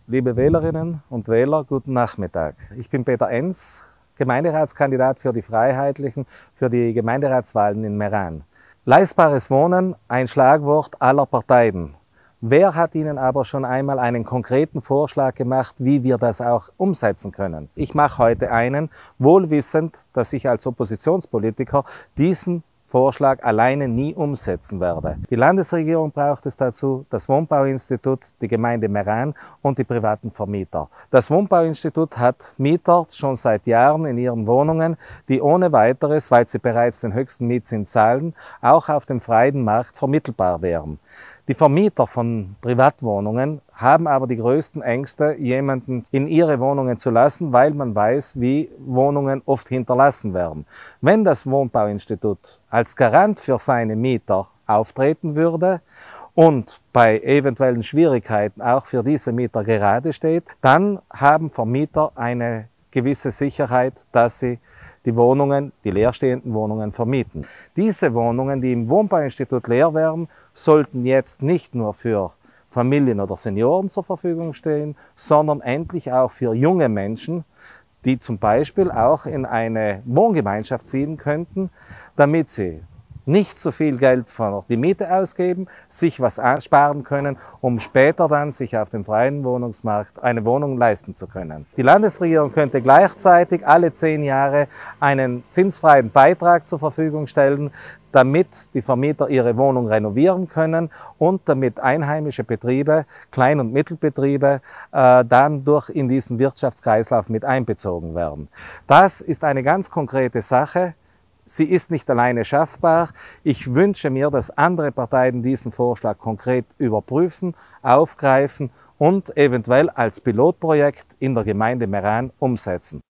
Liebe Wählerinnen und Wähler, guten Nachmittag. Ich bin Peter Enz, Gemeinderatskandidat für die Freiheitlichen für die Gemeinderatswahlen in Meran. Leistbares Wohnen, ein Schlagwort aller Parteien. Wer hat Ihnen aber schon einmal einen konkreten Vorschlag gemacht, wie wir das auch umsetzen können? Ich mache heute einen, wohlwissend, dass ich als Oppositionspolitiker diesen Vorschlag alleine nie umsetzen werde. Die Landesregierung braucht es dazu, das Wohnbauinstitut, die Gemeinde Meran und die privaten Vermieter. Das Wohnbauinstitut hat Mieter schon seit Jahren in ihren Wohnungen, die ohne weiteres, weil sie bereits den höchsten Mietzins zahlen, auch auf dem freien Markt vermittelbar wären. Die Vermieter von Privatwohnungen haben aber die größten Ängste, jemanden in ihre Wohnungen zu lassen, weil man weiß, wie Wohnungen oft hinterlassen werden. Wenn das Wohnbauinstitut als Garant für seine Mieter auftreten würde und bei eventuellen Schwierigkeiten auch für diese Mieter gerade steht, dann haben Vermieter eine gewisse Sicherheit, dass sie die Wohnungen, die leerstehenden Wohnungen vermieten. Diese Wohnungen, die im Wohnbauinstitut leer werden, sollten jetzt nicht nur für Familien oder Senioren zur Verfügung stehen, sondern endlich auch für junge Menschen, die zum Beispiel auch in eine Wohngemeinschaft ziehen könnten, damit sie nicht so viel Geld für die Miete ausgeben, sich was ansparen können, um später dann sich auf dem freien Wohnungsmarkt eine Wohnung leisten zu können. Die Landesregierung könnte gleichzeitig alle 10 Jahre einen zinsfreien Beitrag zur Verfügung stellen, damit die Vermieter ihre Wohnung renovieren können und damit einheimische Betriebe, Klein- und Mittelbetriebe, dann in diesen Wirtschaftskreislauf mit einbezogen werden. Das ist eine ganz konkrete Sache. Sie ist nicht alleine schaffbar. Ich wünsche mir, dass andere Parteien diesen Vorschlag konkret überprüfen, aufgreifen und eventuell als Pilotprojekt in der Gemeinde Meran umsetzen.